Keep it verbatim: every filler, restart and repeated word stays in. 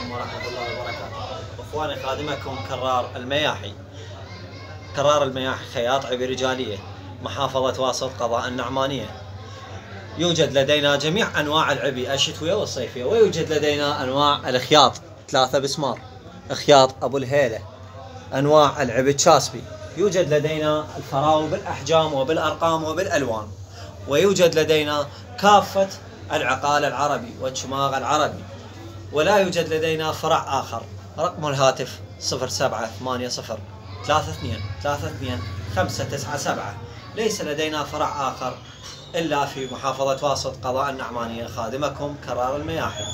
عليكم ورحمة الله وبركاته. اخواني خادمكم كرار المياحي. كرار المياحي خياط عبي رجالية، محافظة واسط قضاء النعمانية. يوجد لدينا جميع انواع العبي الشتوية والصيفية، ويوجد لدينا انواع الخياط ثلاثة بسمار، خياط ابو الهيلة، انواع العبي الشاسبي. يوجد لدينا الفراو بالاحجام وبالارقام وبالالوان، ويوجد لدينا كافة العقال العربي والشماغ العربي. ولا يوجد لدينا فرع آخر. رقم الهاتف صفر سبعة ثمانية صفر ثلاثة اثنين ثلاثة اثنين خمسة تسعة سبعة. ليس لدينا فرع آخر إلا في محافظة واسط قضاء النعمانية. خادمكم كرار المياحي.